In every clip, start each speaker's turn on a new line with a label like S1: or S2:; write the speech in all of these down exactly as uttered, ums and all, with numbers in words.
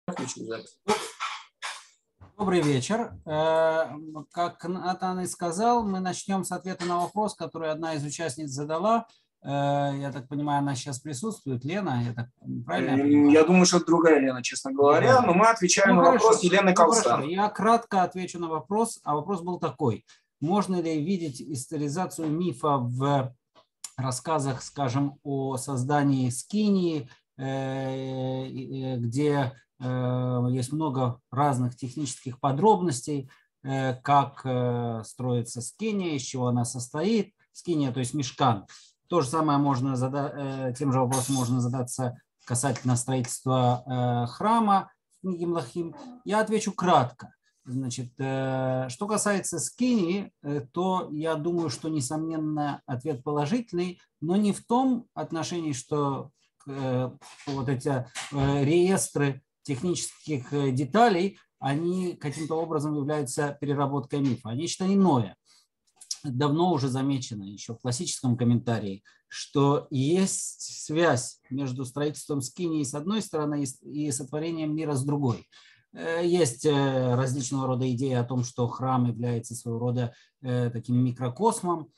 S1: Добрый вечер. Как Натан и сказал, мы начнем с ответа на вопрос, который одна из участниц задала. Я так понимаю, она сейчас присутствует. Лена, я так правильно понимаю?
S2: Я думаю, что это другая Лена, честно говоря, но мы отвечаем
S1: ну,
S2: на
S1: хорошо.
S2: вопрос Елены
S1: ну,
S2: Колстан.
S1: Хорошо, я кратко отвечу на вопрос, а вопрос был такой. Можно ли видеть историзацию мифа в рассказах, скажем, о создании Скинии, где есть много разных технических подробностей, как строится Скиния, из чего она состоит. Скиния, то есть мишкан. То же самое можно задать, тем же вопросом можно задаться касательно строительства храма в книге Млахим. Я отвечу кратко. Значит, что касается Скинии, то я думаю, что, несомненно, ответ положительный, но не в том отношении, что вот эти реестры технических деталей, они каким-то образом являются переработкой мифа. Нечто иное. Давно уже замечено, еще в классическом комментарии, что есть связь между строительством Скинии с одной стороны и сотворением мира с другой. Есть различного рода идеи о том, что храм является своего рода таким микрокосмом,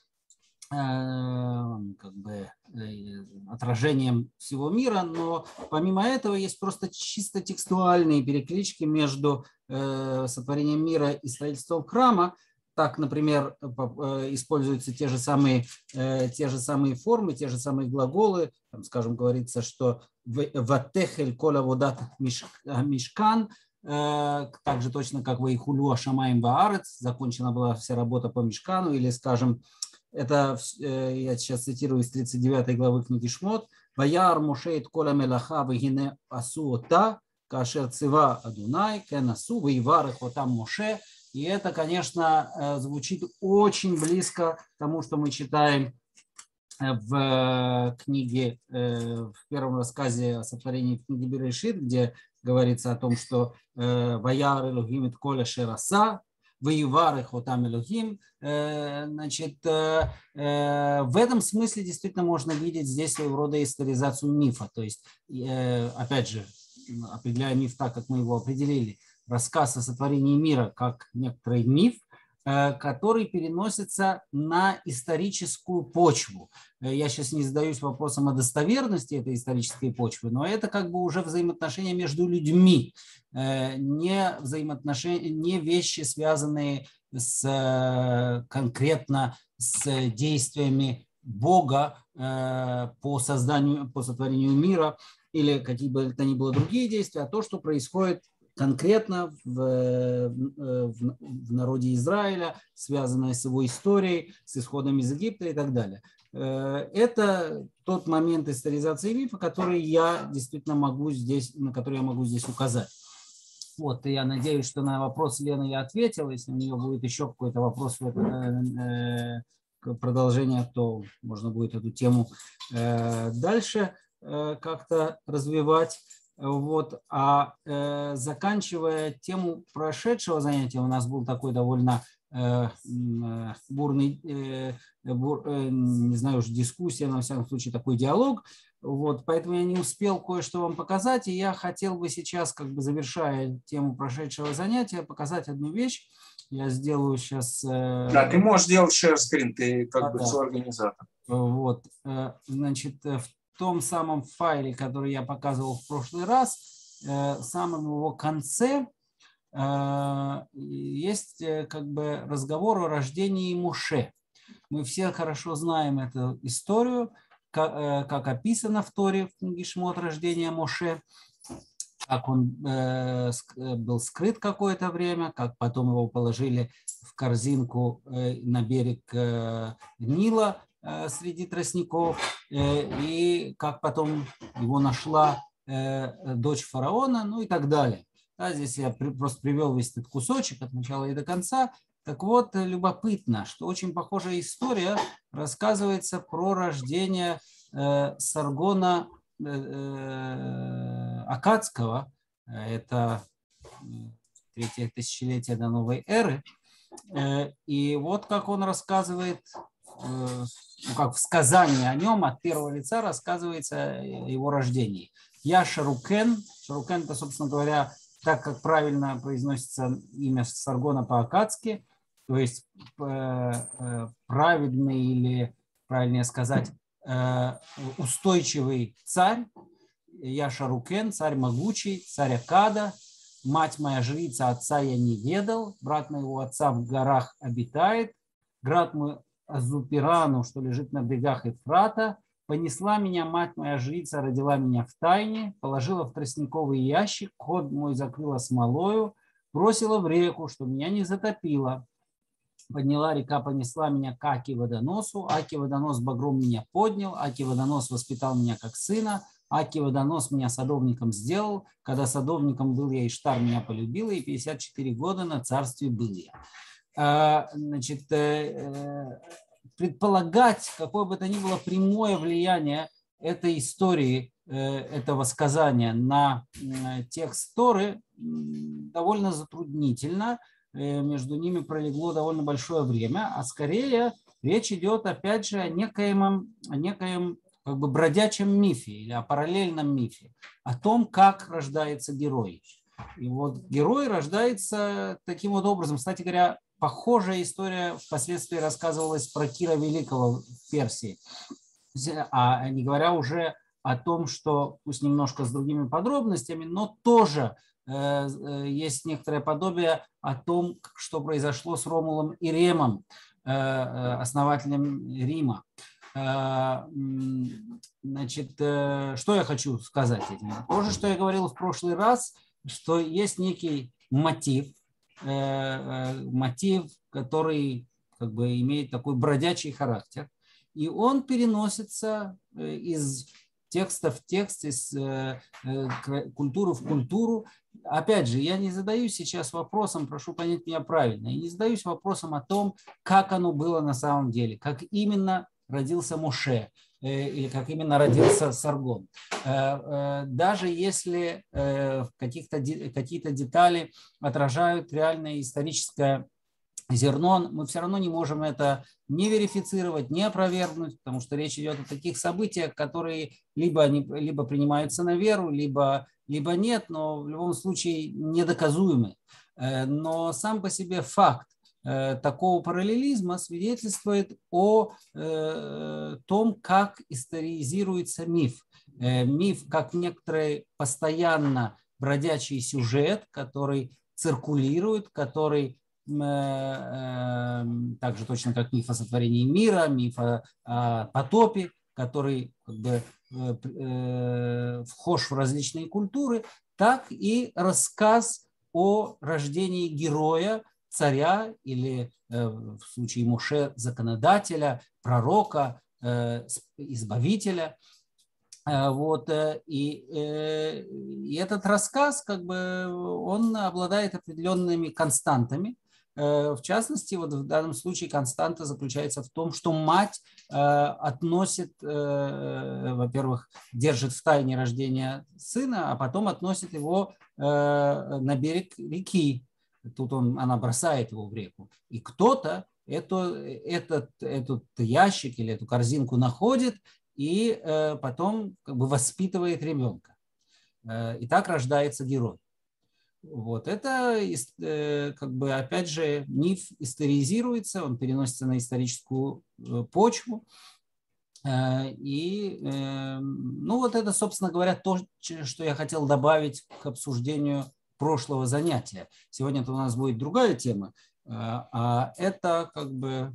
S1: как бы отражением всего мира, но помимо этого есть просто чисто текстуальные переклички между сотворением мира и строительством храма. Так, например, используются те же самые, те же самые формы, те же самые глаголы. Там, скажем, говорится, что «ватехель кола водат мишкан», также точно как «ваихулю ашамаим ваарец», закончена была вся работа по мишкану, или, скажем, это я сейчас цитирую из тридцать девятой главы книги Шмот, «Ваяр мошеет кола мелаха вегине асу ота, кашер цива адунай, кен асу, ваиварых отам моше». И это, конечно, звучит очень близко к тому, что мы читаем в книге, в первом рассказе о сотворении в книге Берешит, где говорится о том, что «Ваяр Элохим эт коля шераса, воевар их отам Элохим». Значит, в этом смысле действительно можно видеть здесь своего рода историзацию мифа. То есть, опять же, определяя миф так, как мы его определили, рассказ о сотворении мира как некоторый миф, который переносится на историческую почву. Я сейчас не задаюсь вопросом о достоверности этой исторической почвы, но это как бы уже взаимоотношения между людьми, не взаимоотношения, не вещи, связанные с, конкретно с действиями Бога по созданию, по сотворению мира или какие бы то ни было другие действия, а то, что происходит конкретно в, в, в народе Израиля, связанное с его историей, с исходом из Египта и так далее. Это тот момент историзации мифа, который я действительно могу здесь, на который я могу здесь указать. Вот, и я надеюсь, что на вопрос Лены я ответил. Если у нее будет еще какой-то вопрос в это, э, продолжение, то можно будет эту тему э, дальше э, как-то развивать. Вот. А э, заканчивая тему прошедшего занятия, у нас был такой довольно э, бурный, э, бур, э, не знаю уж, дискуссия, но, во всяком случае, такой диалог. Вот. Поэтому я не успел кое-что вам показать, и я хотел бы сейчас, как бы завершая тему прошедшего занятия, показать одну вещь. Я сделаю сейчас... Э,
S2: да, ты можешь делать share screen, ты как а, бы
S1: да.
S2: организатор.
S1: Вот. Значит, в В том самом файле, который я показывал в прошлый раз, в самом его конце есть как бы разговор о рождении Моше. Мы все хорошо знаем эту историю, как, как описано в Торе, в книге Шмот, рождение Моше, как он был скрыт какое-то время, как потом его положили в корзинку на берег Нила среди тростников, и как потом его нашла дочь фараона, ну и так далее. Да, здесь я просто привел весь этот кусочек от начала и до конца. Так вот, любопытно, что очень похожая история рассказывается про рождение Саргона Аккадского, это третье тысячелетие до новой эры. И вот как он рассказывает, ну, как в сказании о нем от первого лица рассказывается о его рождении. Я Шарукен. Шарукен – это, собственно говоря, так как правильно произносится имя Саргона по-аккадски, то есть праведный или, правильнее сказать, устойчивый царь. Я Шарукен, царь могучий, царь Аккада. Мать моя жрица, отца я не ведал. Брат моего отца в горах обитает. Град мой Азупирану, что лежит на берегах Ефрата. Понесла меня мать моя жрица, родила меня в тайне, положила в тростниковый ящик, ход мой закрыла смолою, бросила в реку, что меня не затопило. Подняла река, понесла меня к Аки водоносу, Аки водонос багром меня поднял, Аки водонос воспитал меня как сына, Аки водонос меня садовником сделал, когда садовником был я, Иштар меня полюбила, и пятьдесят четыре года на царстве был я. Значит, предполагать какое бы то ни было прямое влияние этой истории, этого сказания на текст Торы довольно затруднительно. Между ними пролегло довольно большое время, а скорее речь идет опять же о некоем, о некоем как бы бродячем мифе или о параллельном мифе, о том, как рождается герой. И вот герой рождается таким вот образом. Кстати говоря, похожая история впоследствии рассказывалась про Кира Великого в Персии, а не говоря уже о том, что, пусть немножко с другими подробностями, но тоже есть некоторое подобие о том, что произошло с Ромулом и Ремом, основателем Рима. Значит, что я хочу сказать этим? То же, что я говорил в прошлый раз, что есть некий мотив, мотив, который как бы имеет такой бродячий характер, и он переносится из текста в текст, из культуры в культуру. Опять же, я не задаюсь сейчас вопросом, прошу понять меня правильно, я не задаюсь вопросом о том, как оно было на самом деле, как именно родился Моше или как именно родился Саргон. Даже если каких-то, какие-то детали отражают реальное историческое зерно, мы все равно не можем это не верифицировать, не опровергнуть, потому что речь идет о таких событиях, которые либо, они, либо принимаются на веру, либо, либо нет, но в любом случае недоказуемы. Но сам по себе факт такого параллелизма свидетельствует о том, как историзируется миф. Миф как некоторый постоянно бродячий сюжет, который циркулирует, который также точно как миф о сотворении мира, миф о, о потопе, который как бы вхож в различные культуры, так и рассказ о рождении героя, царя или в случае Моше законодателя, пророка, избавителя. Вот, и, и этот рассказ, как бы, он обладает определенными константами. В частности, вот в данном случае константа заключается в том, что мать относит, во-первых, держит в тайне рождение сына, а потом относит его на берег реки. Тут он, она бросает его в реку. И кто-то эту, этот, этот ящик или эту корзинку находит и потом как бы воспитывает ребенка. И так рождается герой. Вот это, как бы, опять же, миф историзируется, он переносится на историческую почву. И, ну, вот это, собственно говоря, то, что я хотел добавить к обсуждению прошлого занятия. Сегодня-то у нас будет другая тема, а это как бы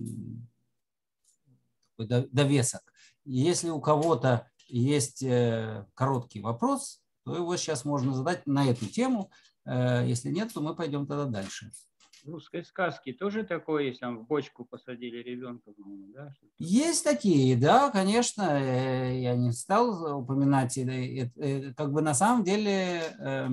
S1: довесок. Если у кого-то есть короткий вопрос, то его сейчас можно задать на эту тему. Если нет, то мы пойдем тогда дальше.
S3: В русской сказке тоже такое есть, там в бочку посадили ребенка, да?
S1: Есть такие, да, конечно. Я не стал упоминать. Как бы на самом деле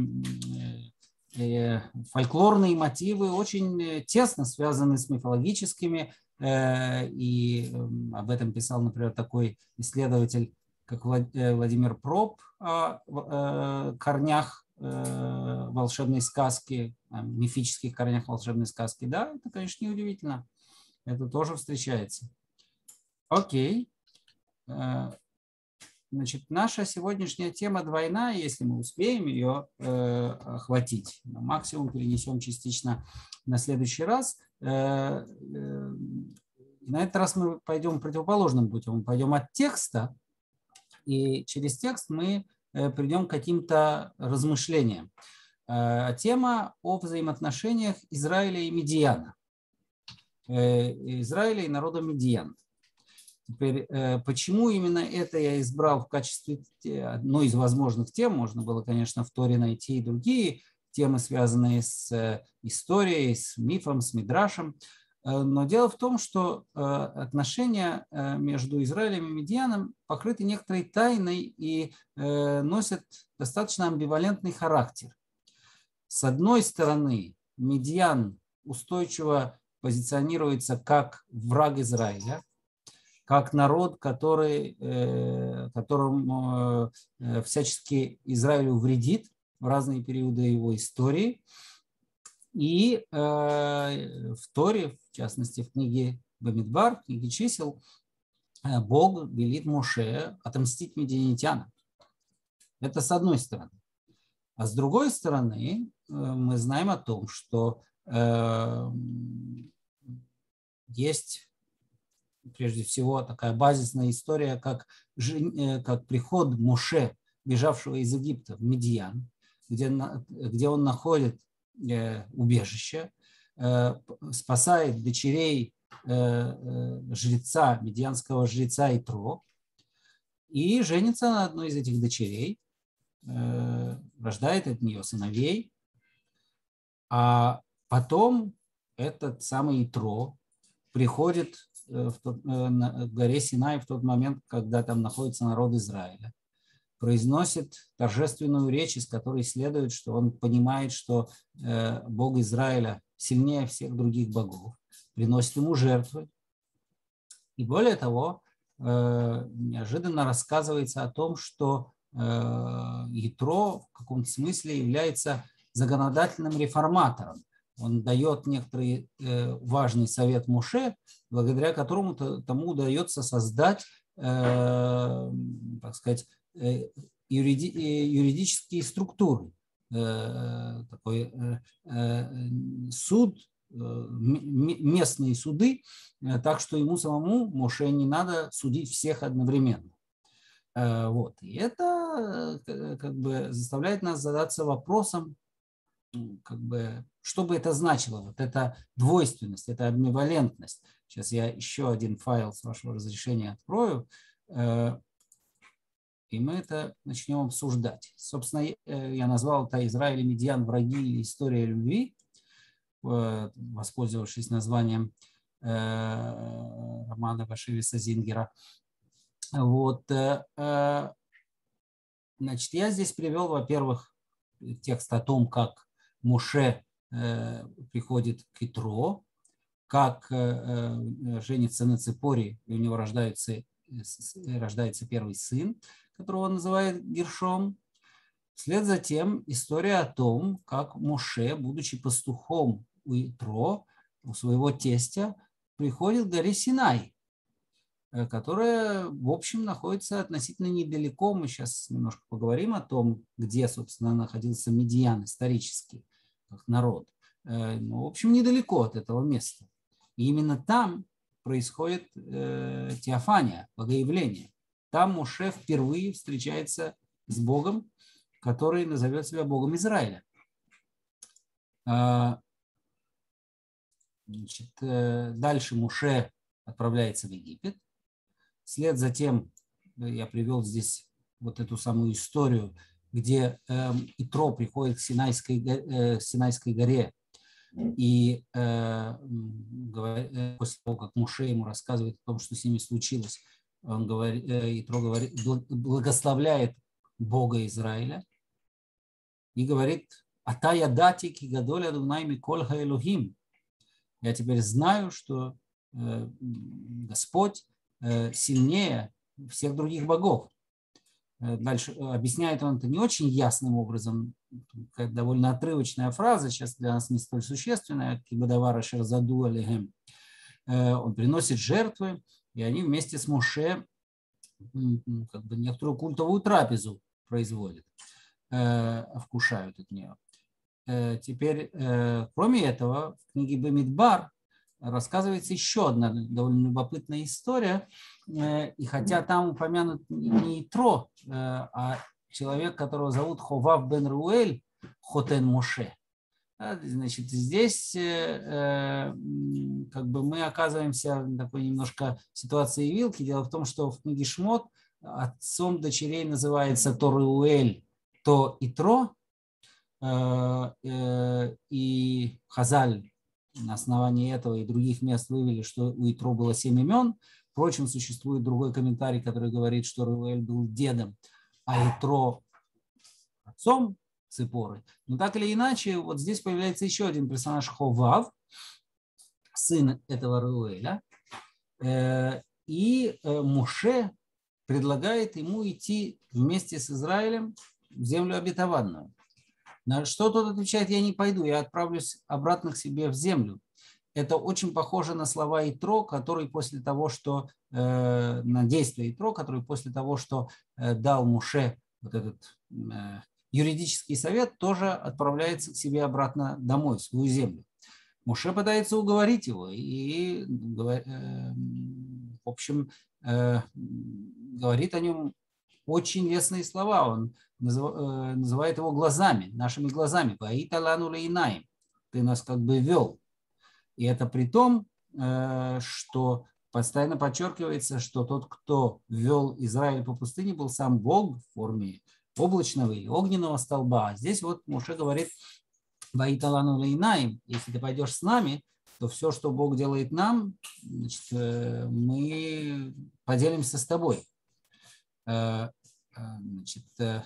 S1: фольклорные мотивы очень тесно связаны с мифологическими. И об этом писал, например, такой исследователь, как Владимир Проб, о корнях волшебной сказки, мифических корнях волшебной сказки. Да, это, конечно, неудивительно. Это тоже встречается. Окей. Значит, наша сегодняшняя тема двойная, если мы успеем ее э, охватить. Максимум перенесем частично на следующий раз. Э, э, на этот раз мы пойдем противоположным путем. Мы пойдем от текста, и через текст мы э, придем к каким-то размышлениям. Э, тема о взаимоотношениях Израиля и Медиана. Э, Израиля и народа Медиан. Теперь, почему именно это я избрал в качестве одной из возможных тем? Можно было, конечно, в Торе найти и другие темы, связанные с историей, с мифом, с мидрашем. Но дело в том, что отношения между Израилем и Медианом покрыты некоторой тайной и носят достаточно амбивалентный характер. С одной стороны, Медиан устойчиво позиционируется как враг Израиля, как народ, который, которым всячески Израилю вредит в разные периоды его истории. И в Торе, в частности в книге Бамидбар, в книге чисел, Бог велит Моше отомстить медианитянам. Это с одной стороны. А с другой стороны, мы знаем о том, что есть прежде всего такая базисная история, как, как приход Моше, бежавшего из Египта, в Медиан, где, где он находит убежище, спасает дочерей жреца, медианского жреца Итро, и женится на одной из этих дочерей, рождает от нее сыновей, а потом этот самый Итро приходит в тот, на горе Синай в тот момент, когда там находится народ Израиля, произносит торжественную речь, из которой следует, что он понимает, что Бог Израиля сильнее всех других богов, приносит ему жертвы. И более того, неожиданно рассказывается о том, что Итро в каком-то смысле является законодательным реформатором. Он дает некоторый э, важный совет Моше, благодаря которому тому удается создать, э, так сказать, э, юриди, э, юридические структуры. Э, такой э, э, суд, э, местные суды, э, так что ему самому, Моше, не надо судить всех одновременно. Э, вот. И это э, как бы заставляет нас задаться вопросом, как бы, что бы это значило, вот эта двойственность, эта амбивалентность. Сейчас я еще один файл, с вашего разрешения, открою, и мы это начнем обсуждать. Собственно, я назвал это «Израиль и Медиан. Враги или история любви», воспользовавшись названием романа Вашивиса Зингера. Вот. Значит, я здесь привел, во-первых, текст о том, как Моше э, приходит к Итро, как э, женится на Ципоре, и у него рождается, рождается первый сын, которого он называет Гершом. Вслед за тем история о том, как Моше, будучи пастухом у Итро, у своего тестя, приходит к горе Синай, которая, в общем, находится относительно недалеко. Мы сейчас немножко поговорим о том, где, собственно, находился Медиан исторически, как народ. Ну, в общем, недалеко от этого места. И именно там происходит э, теофания, богоявление. Там Моше впервые встречается с Богом, который назовет себя Богом Израиля. А, значит, э, дальше Моше отправляется в Египет. Вслед за тем я привел здесь вот эту самую историю, где э, Итро приходит к Синайской, э, Синайской горе, и э, говорит, после того, как Моше ему рассказывает о том, что с ними случилось, он говорит, э, Итро говорит, благословляет Бога Израиля и говорит: «Ата ядати ки гадоль Адонай миколь хаэлохим». Я теперь знаю, что э, Господь э, сильнее всех других богов. Дальше объясняет он это не очень ясным образом, довольно отрывочная фраза, сейчас для нас не столь существенная. Он приносит жертвы, и они вместе с Моше как бы некоторую культовую трапезу производят, вкушают от нее. Теперь, кроме этого, в книге Бамидбар рассказывается еще одна довольно любопытная история. И хотя там упомянут не Итро, а человек, которого зовут Ховав бен Руэль, Хотен Моше. Значит, здесь как бы мы оказываемся в такой немножко ситуации вилки. Дело в том, что в книге Шмот отцом дочерей называется то Руэль, то Итро. И Хазаль на основании этого и других мест вывели, что у Итро было семь имен. Впрочем, существует другой комментарий, который говорит, что Руэль был дедом, а Итро отцом Ципоры. Но так или иначе, вот здесь появляется еще один персонаж Ховав, сын этого Руэля. И Моше предлагает ему идти вместе с Израилем в землю обетованную. На что тот отвечает: я не пойду, я отправлюсь обратно к себе в землю. Это очень похоже на слова Итро, который после того, что э, на действия Итро, который после того, что э, дал Моше вот этот э, юридический совет, тоже отправляется к себе обратно домой, в свою землю. Моше пытается уговорить его и, э, в общем, э, говорит о нем очень лестные слова. Он называет его глазами, нашими глазами. Ты нас как бы вел. И это при том, что постоянно подчеркивается, что тот, кто вел Израиль по пустыне, был сам Бог в форме облачного или огненного столба. А здесь вот Моше говорит: если ты пойдешь с нами, то все, что Бог делает нам, значит, мы поделимся с тобой. Значит,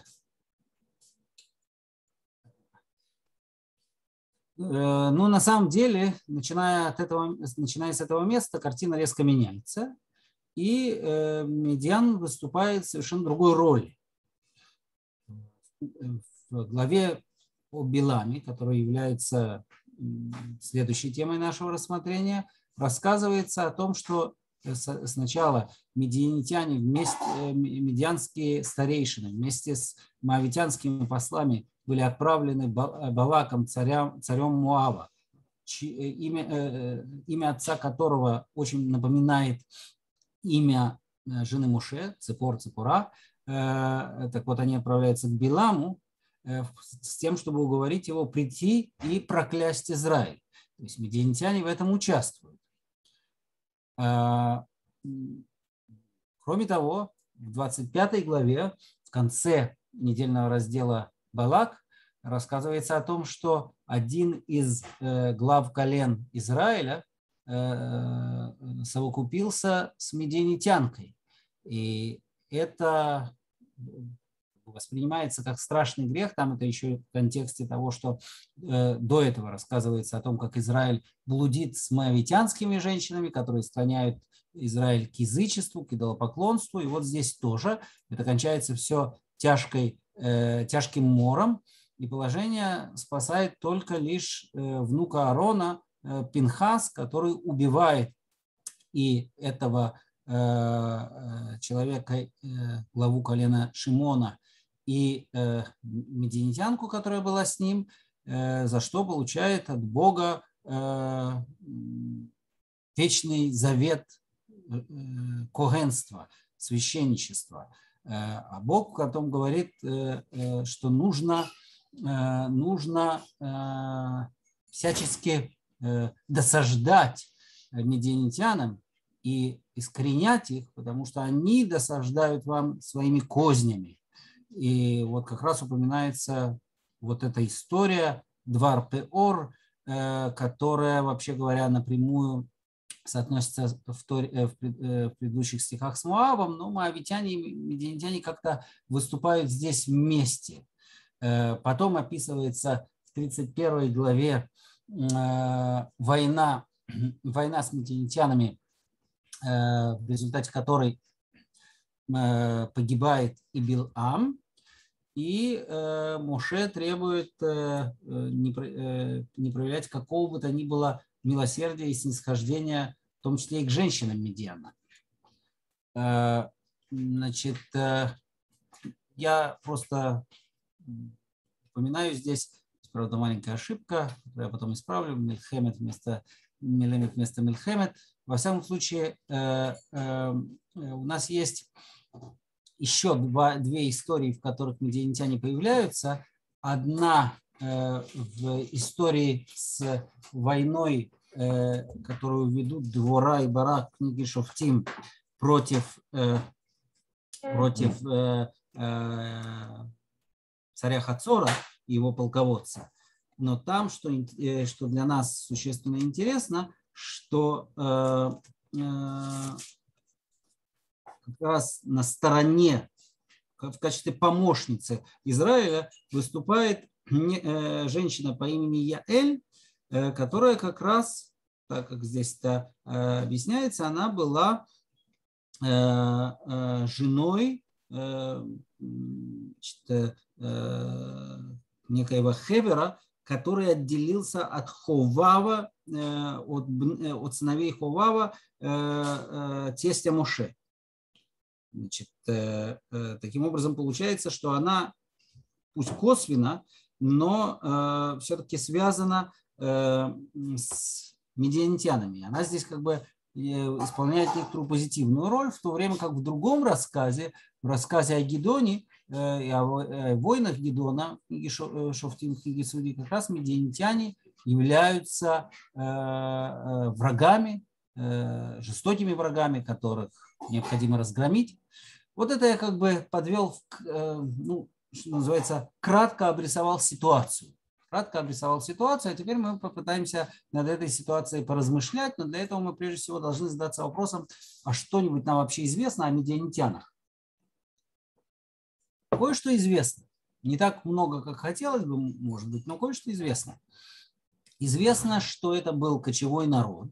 S1: ну, на самом деле, начиная, от этого, начиная с этого места, картина резко меняется, и Медиан выступает в совершенно другой роли. В главе о Биламе, которая является следующей темой нашего рассмотрения, рассказывается о том, что сначала медианитяне, вместе, медианские старейшины вместе с моавитянскими послами были отправлены Балаком, царем, царем Моава, имя, имя отца которого очень напоминает имя жены Моше, Ципор, Ципора. Так вот, они отправляются к Биламу с тем, чтобы уговорить его прийти и проклясть Израиль. То есть медианитяне в этом участвуют. Кроме того, в двадцать пятой главе, в конце недельного раздела Балак, рассказывается о том, что один из глав колен Израиля совокупился с медианитянкой. И это воспринимается как страшный грех. Там это еще в контексте того, что э, до этого рассказывается о том, как Израиль блудит с моавитянскими женщинами, которые склоняют Израиль к язычеству, к идолопоклонству. И вот здесь тоже это кончается все тяжкой, э, тяжким мором. И положение спасает только лишь э, внука Аарона э, Пинхас, который убивает и этого э, человека, э, главу колена Шимона, и э, медианитянку, которая была с ним, э, за что получает от Бога э, вечный завет э, когенства, священничества. Э, а Бог потом говорит, э, э, что нужно, э, нужно э, всячески э, досаждать медианитянам и искоренять их, потому что они досаждают вам своими кознями. И вот как раз упоминается вот эта история Двар Пеор, которая, вообще говоря, напрямую соотносится в предыдущих стихах с Моавом, но моавитяне и медианитяне как-то выступают здесь вместе. Потом описывается в тридцать первой главе война, война с медианитянами, в результате которой погибает и Билам, и э, Моше требует э, не, э, не проявлять какого бы то ни было милосердия и снисхождения, в том числе и к женщинам Медиана. Э, значит, я просто упоминаю здесь, правда, маленькая ошибка, которую я потом исправлю, Мильхемет вместо Милемет вместо Мильхемет. Во всяком случае, у нас есть еще два, две истории, в которых медианитяне появляются. Одна в истории с войной, которую ведут Двора и Барак в книге Шофтим против, против царя Хацора и его полководца. Но там, что, что для нас существенно интересно, что э, э, как раз на стороне, в качестве помощницы Израиля выступает не, э, женщина по имени Яэль, э, которая как раз, так как здесь-то э, объясняется, она была э, э, женой э, значит, э, некоего Хевера, который отделился от Ховава, от, от сыновей Ховава, тестя Моше. Значит, таким образом получается, что она, пусть косвенно, но все-таки связана с медианитянами. Она здесь как бы исполняет некоторую позитивную роль, в то время как в другом рассказе, в рассказе о Гидоне, и о войнах Гидона, в книге Шофтим, в книге Судей, как раз медианитяне являются врагами, жестокими врагами, которых необходимо разгромить. Вот это я как бы подвел, ну, что называется, кратко обрисовал ситуацию. Кратко обрисовал ситуацию, а теперь мы попытаемся над этой ситуацией поразмышлять, но для этого мы прежде всего должны задаться вопросом, а что-нибудь нам вообще известно о медианитянах? Кое-что известно. Не так много, как хотелось бы, может быть, но кое-что известно. Известно, что это был кочевой народ,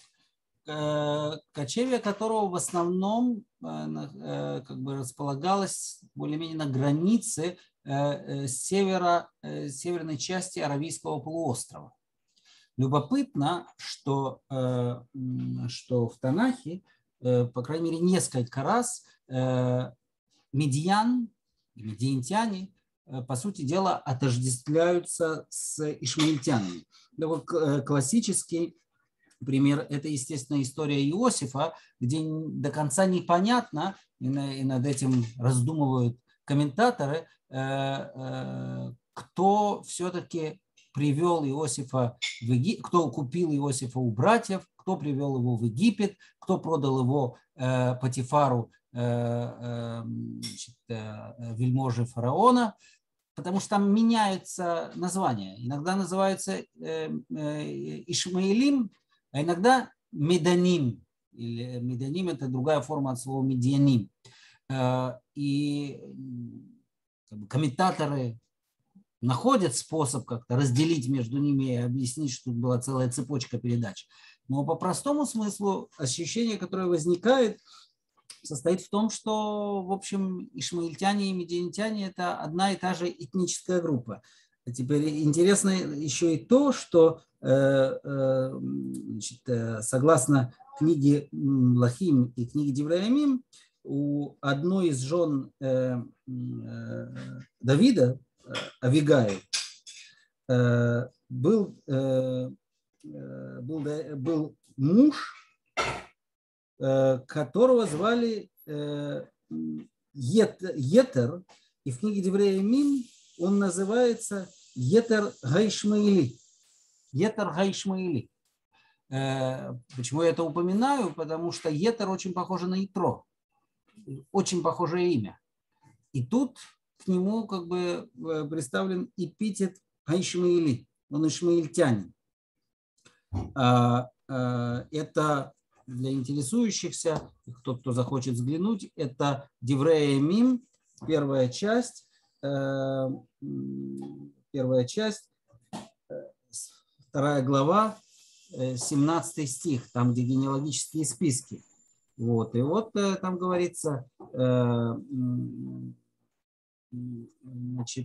S1: кочевье которого в основном как бы располагалось более-менее на границе севера, северной части Аравийского полуострова. Любопытно, что, что в Танахе, по крайней мере, несколько раз медиан, медианитяне, по сути дела, отождествляются с ишмаильтянами. Такой классический пример – это, естественно, история Иосифа, где до конца непонятно, и над этим раздумывают комментаторы, кто все-таки привел Иосифа в Египет, кто купил Иосифа у братьев, кто привел его в Египет, кто продал его Потифару, значит, вельможи фараона, потому что там меняются названия. Иногда называются Ишмаилим, а иногда Меданим. Или Меданим – это другая форма от слова Медианим. И как бы, комментаторы находят способ как-то разделить между ними и объяснить, что тут была целая цепочка передач. Но по простому смыслу ощущение, которое возникает, состоит в том, что, в общем, ишмаильтяне и медианитяне – это одна и та же этническая группа. А теперь интересно еще и то, что значит, согласно книге Млахим и книге Девраямим, у одной из жен Давида, Авигаиль, был, был, был муж, которого звали Етер, и в книге Девраямим он называется Етер Га-Ишмаили. Етер Га-Ишмаили. Почему я это упоминаю? Потому что Етер очень похоже на Итро. Очень похожее имя. И тут к нему как бы представлен эпитет Га-Ишмаили. Он ишмаильтянин. Это для интересующихся, кто, кто захочет взглянуть, это Девраямим, первая часть, первая часть, вторая глава, семнадцатый стих, там, где генеалогические списки. Вот. И вот там говорится, значит,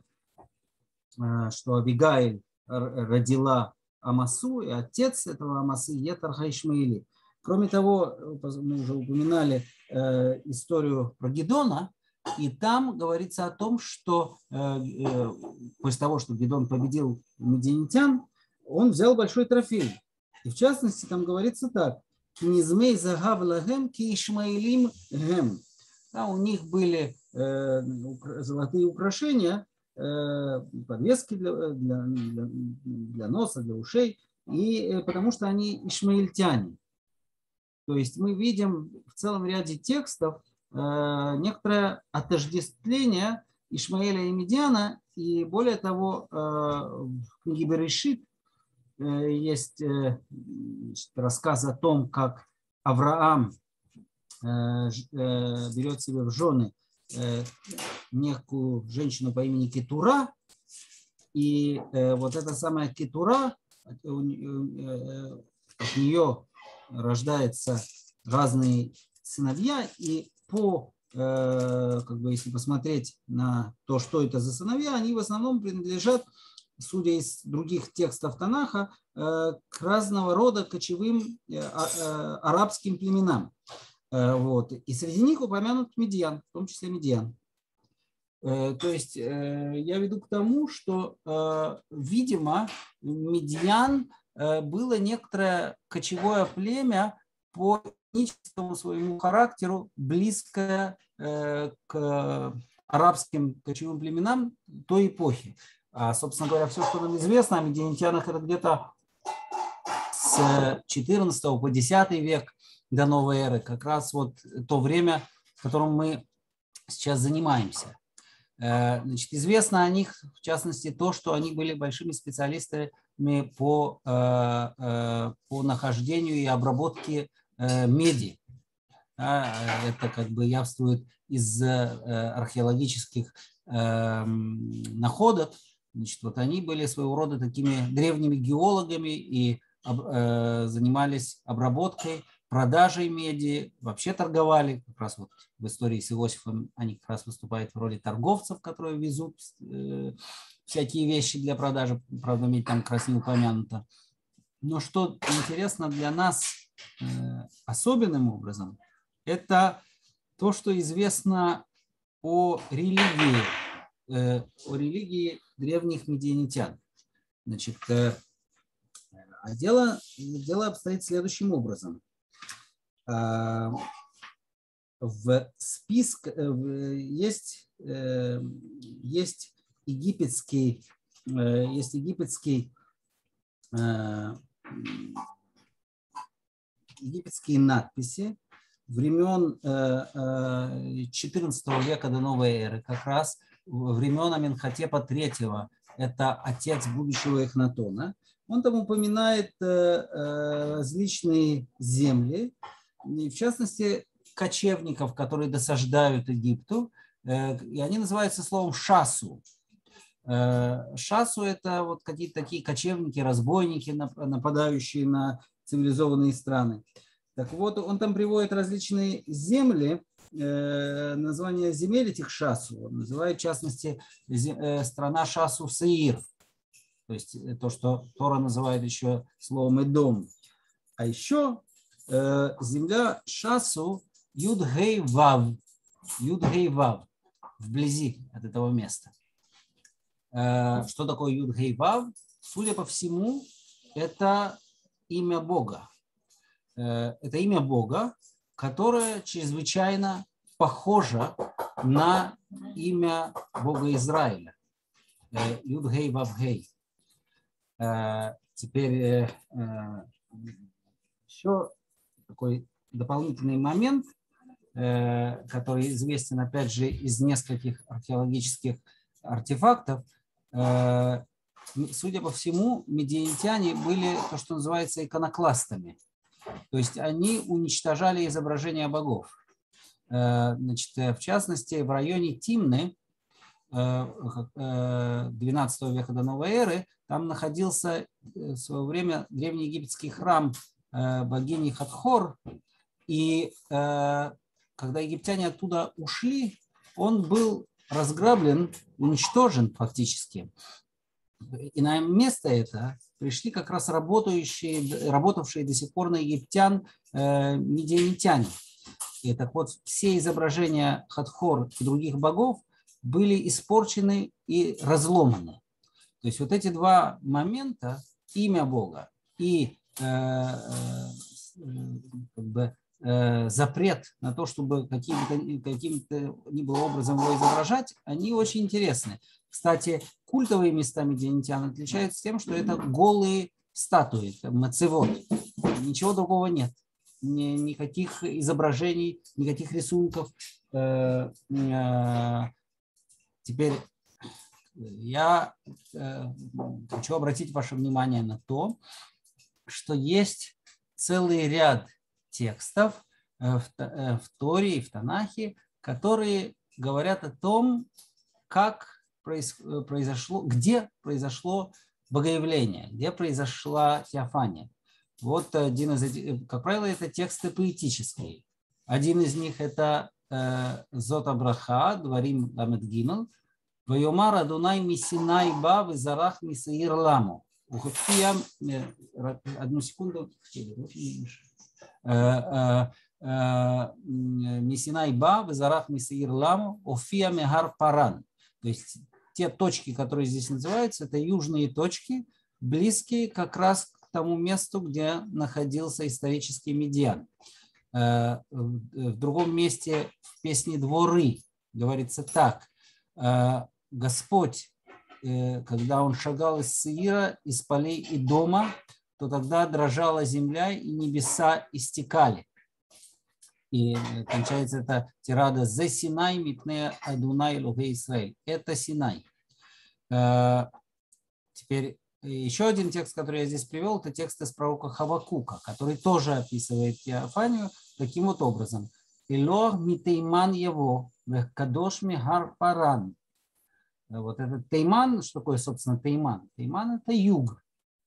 S1: что Авигаиль родила Амасу, и отец этого Амасы Етер Га-Ишмаили. Кроме того, мы уже упоминали э, историю про Гедона, и там говорится о том, что э, э, после того, что Гедон победил медианитян, он взял большой трофей. И в частности, там говорится так: «Низмей загав лагем ки ишмаилим гем». Да, у них были э, золотые украшения, э, подвески для, для, для, для носа, для ушей, и, э, потому что они ишмаильтяне. То есть мы видим в целом ряде текстов э, некоторое отождествление Ишмаэля и Медиана, и более того, э, в книге Берешит э, есть э, рассказ о том, как Авраам э, э, берет себе в жены э, некую женщину по имени Кетура, и э, вот эта самая Кетура, э, э, от нее рождаются разные сыновья, и по, э, как бы, если посмотреть на то, что это за сыновья, они в основном принадлежат, судя из других текстов Танаха, э, к разного рода кочевым э, э, арабским племенам. Э, вот. И среди них упомянут Медиан, в том числе Медиан. Э, то есть э, я веду к тому, что, э, видимо, Медиан было некоторое кочевое племя по этническому своему характеру, близкое э, к арабским кочевым племенам той эпохи. А, собственно говоря, все, что нам известно о медианитянах, это где-то с четырнадцатого по десятый век до новой эры, как раз вот то время, в котором мы сейчас занимаемся. Значит, известно о них, в частности, то, что они были большими специалистами по, по нахождению и обработке меди. Это как бы явствует из археологических находок. Значит, вот они были своего рода такими древними геологами и занимались обработкой, продажей меди, вообще торговали. Как раз вот в истории с Иосифом они как раз выступают в роли торговцев, которые везут э, всякие вещи для продажи. Правда, медь там как раз не упомянута. Но что интересно для нас э, особенным образом, это то, что известно о религии, э, о религии древних медианитян. Значит, э, а дело, дело обстоит следующим образом. В списке есть, есть египетский, есть египетский, египетские надписи времен четырнадцатого века до новой эры, как раз времен Аменхотепа третьего. Это отец будущего Эхнатона. Он там упоминает различные земли, и в частности, кочевников, которые досаждают Египту, и они называются словом шасу. Шасу – это вот какие-то такие кочевники, разбойники, нападающие на цивилизованные страны. Так вот, он там приводит различные земли, название земель этих шасу. Он называет, в частности, страна шасу Сеир, то есть то, что Тора называет еще словом Эдом. А еще земля шасу Юд-Гей-Вав, Юд-Гей-Вав, вблизи от этого места. Что такое Юд-Гей-Вав? Судя по всему, это имя Бога. Это имя Бога, которое чрезвычайно похоже на имя Бога Израиля. Юд-Гей-Вав-Гей. Теперь еще такой дополнительный момент, который известен, опять же, из нескольких археологических артефактов. Судя по всему, медианитяне были то, что называется иконокластами. То есть они уничтожали изображения богов. Значит, в частности, в районе Тимны двенадцатого века до новой эры там находился в свое время древнеегипетский храм богини Хатхор. И когда египтяне оттуда ушли, он был разграблен, уничтожен фактически. И на место это пришли как раз работающие, работавшие до сих пор на египтян э, медианитяне. И так вот, все изображения Хатхор и других богов были испорчены и разломаны. То есть вот эти два момента, имя Бога и э, э, как бы, э, запрет на то, чтобы каким-то, каким-то ни было образом его изображать, они очень интересны. Кстати, культовые места медианитян отличаются тем, что это голые статуи, мацевод. Ничего другого нет. Ни, никаких изображений, никаких рисунков. Теперь я хочу обратить ваше внимание на то, что есть целый ряд текстов в Торе и в Танахе, которые говорят о том, как произошло, где произошло богоявление, где произошла теофания. Вот один из этих, как правило, это тексты поэтические. Один из них это Зот Абраха, Дворим Ламед Гимел, Вайомар Адунай Мисинай Ба Визарах Мисаир Ламу. Одну секунду. Мисинай Ба Визарах Мисаир Ламу, Офия Мегар Паран. То есть те точки, которые здесь называются, это южные точки, близкие как раз к тому месту, где находился исторический Медиан. В другом месте в песне «Дворы» говорится так. Господь, когда он шагал из Сеира, из полей и дома, то тогда дрожала земля и небеса истекали. И кончается эта тирада «Зе Синай мипне Адунай Элохей Исраэль». Это Синай. Теперь еще один текст, который я здесь привел, это текст из пророка Хавакука, который тоже описывает теофанию таким вот образом. «Элох митейман его, вехкадош мигар паран». Вот этот тейман, что такое, собственно, тейман? Тейман – это юг.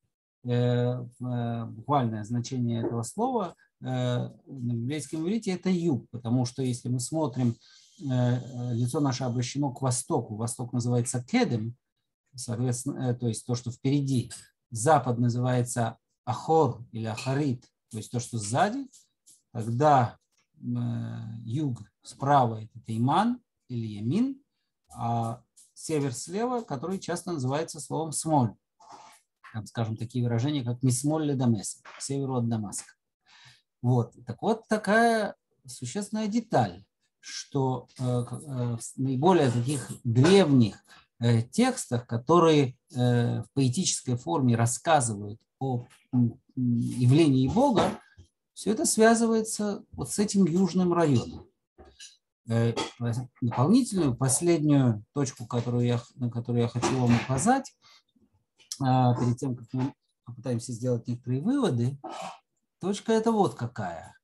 S1: Буквальное значение этого слова на библейском иврите – это юг, потому что если мы смотрим, лицо наше обращено к востоку, восток называется кедем, соответственно, то есть то, что впереди, запад называется ахор или ахарит, то есть то, что сзади, тогда юг справа – это тейман или ямин, а север слева, который часто называется словом смоль. Там, скажем, такие выражения, как «мисмоль ле Дамеск», к северу от Дамаска. Вот. Так вот, такая существенная деталь, что э, э, в наиболее таких древних э, текстах, которые э, в поэтической форме рассказывают о э, явлении Бога, все это связывается вот с этим южным районом. Э, дополнительную, последнюю точку, которую я, на которую я хочу вам указать, э, перед тем, как мы попытаемся сделать некоторые выводы, точка это вот какая.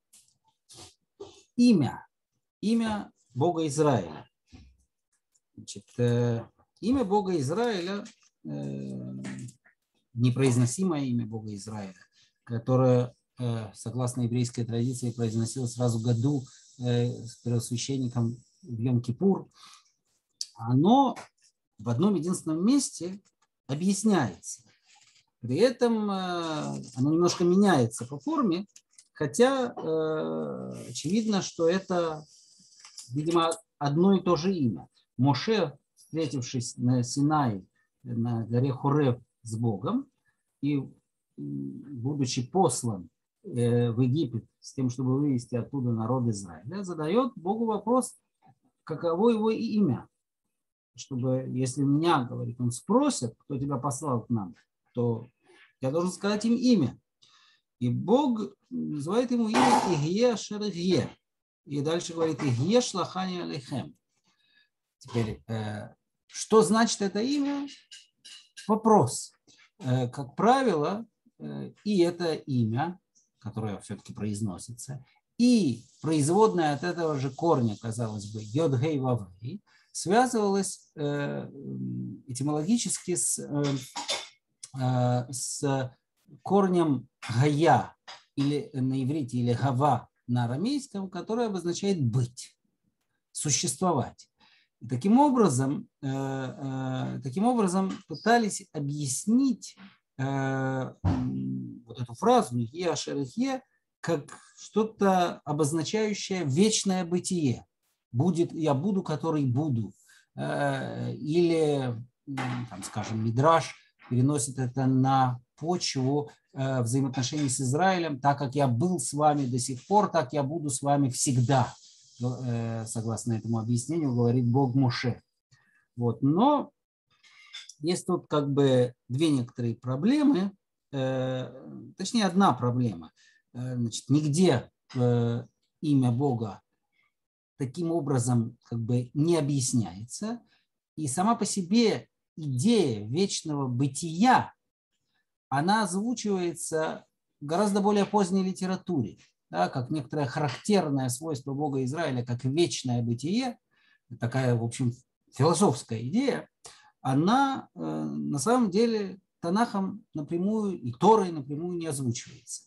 S1: Имя. Имя Бога Израиля. Значит, э, имя Бога Израиля, э, непроизносимое имя Бога Израиля, которое, э, согласно еврейской традиции, произносилось сразу в году э, с первосвященником в Йом-Кипур, оно в одном единственном месте объясняется. При этом э, оно немножко меняется по форме, хотя э, очевидно, что это, видимо, одно и то же имя. Моше, встретившись на Синае, на горе Хорев с Богом, и будучи послан э, в Египет с тем, чтобы вывести оттуда народ Израиля, задает Богу вопрос, каково его имя. Чтобы, если меня, говорит, он спросит, кто тебя послал к нам, то я должен сказать им имя. И Бог называет ему имя Игье Ашер Игье. И дальше говорит Игье Шлахани Алейхем. Теперь, э, что значит это имя? Вопрос. Э, как правило, э, и это имя, которое все-таки произносится, и производное от этого же корня, казалось бы, Йод-Гей Вав-Гей, связывалось э, этимологически с... Э, с корнем гая или на иврите или гава на арамейском, который обозначает быть, существовать. И таким образом, таким образом пытались объяснить э, вот эту фразу «Е ашерихе» как что-то обозначающее вечное бытие. Будет, я буду, который буду. Э, или, там, скажем, Мидраш переносит это на почву э, взаимоотношений с Израилем. Так как я был с вами до сих пор, так я буду с вами всегда. Э, согласно этому объяснению, говорит Бог Моше. Вот. Но есть тут как бы две некоторые проблемы, э, точнее одна проблема. Э, значит, нигде э, имя Бога таким образом как бы не объясняется. И сама по себе идея вечного бытия, она озвучивается в гораздо более поздней литературе, да, как некоторое характерное свойство Бога Израиля, как вечное бытие, такая, в общем, философская идея, она э, на самом деле Танахом напрямую и Торой напрямую не озвучивается.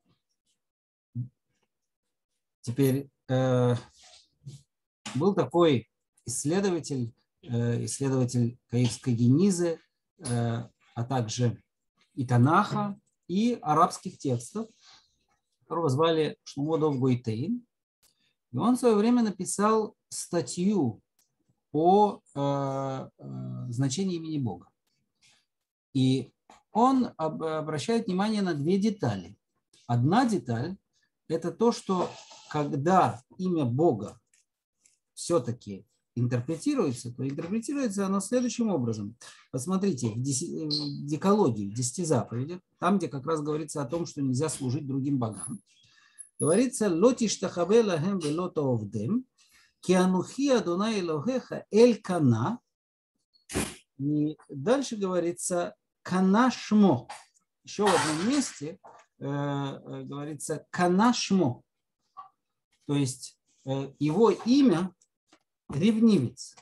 S1: Теперь э, был такой исследователь, э, исследователь каирской Генизы, э, а также и Танаха, и арабских текстов, которого звали Шломо дов Гойтейн. И он в свое время написал статью о э, э, значении имени Бога. И он об, обращает внимание на две детали. Одна деталь – это то, что когда имя Бога все-таки интерпретируется, то интерпретируется оно следующим образом. Посмотрите, в Декалогии, в десяти заповедях, там, где как раз говорится о том, что нельзя служить другим богам, говорится «Ло тиштахаве лахэм вело таовдем, ки анухи Адонай Элохеха эль кана». И дальше говорится «Кана шмо». Еще в одном месте э, э, говорится «Кана шмо». То есть э, его имя ревнивец.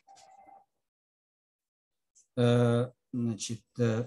S1: Э, значит, э,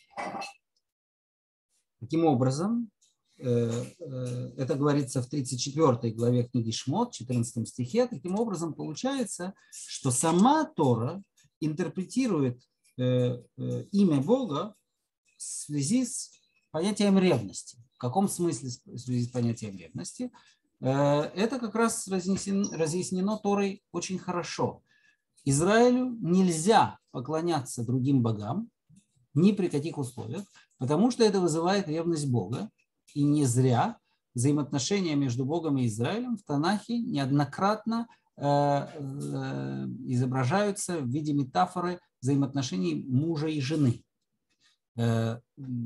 S1: таким образом, э, э, это говорится в тридцать четвёртой главе книги Шмот, четырнадцатом стихе. Таким образом, получается, что сама Тора интерпретирует э, э, имя Бога в связи с понятием ревности. В каком смысле в связи с понятием ревности? Это как раз разъяснено, разъяснено Торой очень хорошо. Израилю нельзя поклоняться другим богам ни при каких условиях, потому что это вызывает ревность Бога. И не зря взаимоотношения между Богом и Израилем в Танахе неоднократно э, э, изображаются в виде метафоры взаимоотношений мужа и жены. Э,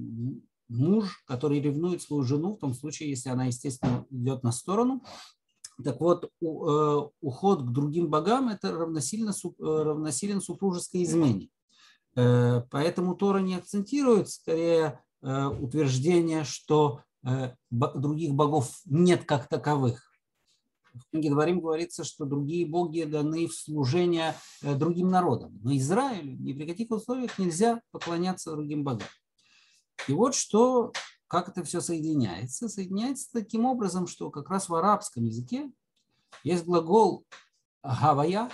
S1: муж, который ревнует свою жену, в том случае, если она, естественно, идет на сторону. Так вот, уход к другим богам – это равносильно, равносилен супружеской измене. Поэтому Тора не акцентирует, скорее, утверждение, что других богов нет как таковых. В книге Дворим говорится, что другие боги даны в служение другим народам. Но Израилю ни при каких условиях нельзя поклоняться другим богам. И вот что, как это все соединяется. Соединяется таким образом, что как раз в арабском языке есть глагол «гавая»,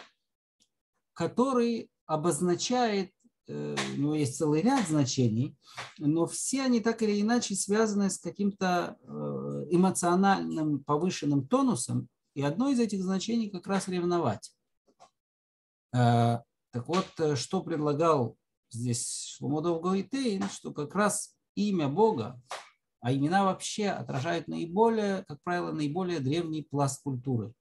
S1: который обозначает, у него есть целый ряд значений, но все они так или иначе связаны с каким-то эмоциональным повышенным тонусом, и одно из этих значений как раз ревновать. Так вот, что предлагал здесь Шломо дов Гойтейн, что как раз имя Бога, а имена вообще отражают наиболее, как правило, наиболее древний пласт культуры,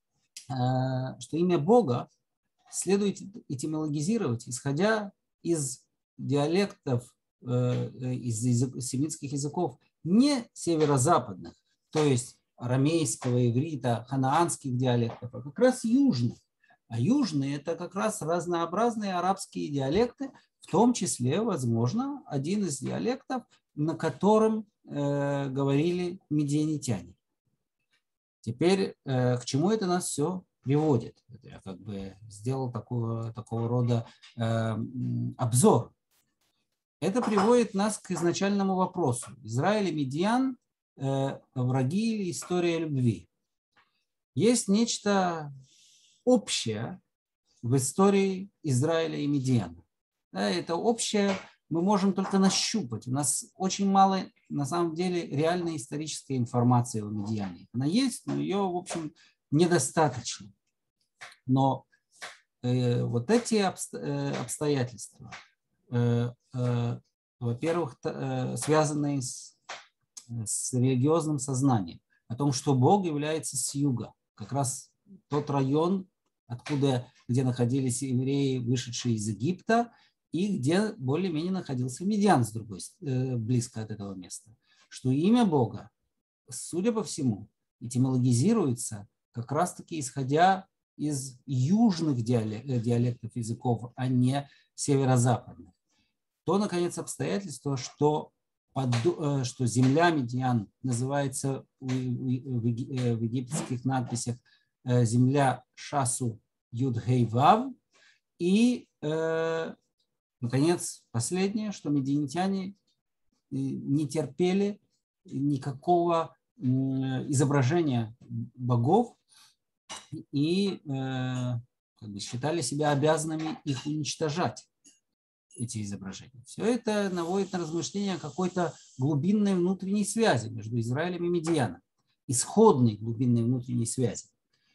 S1: что имя Бога следует этимологизировать, исходя из диалектов, из семитских языков не северо-западных, то есть арамейского, иврита, ханаанских диалектов, а как раз южных. А южные – это как раз разнообразные арабские диалекты, в том числе, возможно, один из диалектов, на котором э, говорили медианитяне. Теперь э, к чему это нас все приводит? Я как бы сделал такого, такого рода э, обзор. Это приводит нас к изначальному вопросу. Израиль и Медиан э, враги или история любви? Есть нечто общее в истории Израиля и Медиана. Это общее мы можем только нащупать. У нас очень мало, на самом деле, реальной исторической информации о Медиане. Она есть, но ее, в общем, недостаточно. Но э, вот эти обстоятельства, э, э, во-первых, э, связанные с, с религиозным сознанием, о том, что Бог является с юга, как раз тот район, откуда, где находились евреи, вышедшие из Египта, и где более-менее находился Медиан, с другой стороны, близко от этого места. Что имя Бога, судя по всему, этимологизируется как раз-таки исходя из южных диалектов языков, а не северо-западных. То, наконец, обстоятельство, что, под, что земля Медиан называется в египетских надписях земля Шасу Юд-Хей-Вав, и, э, наконец, последнее, что медианитяне не терпели никакого э, изображения богов и э, как бы считали себя обязанными их уничтожать, эти изображения. Все это наводит на размышления о какой-то глубинной внутренней связи между Израилем и Медианом, исходной глубинной внутренней связи.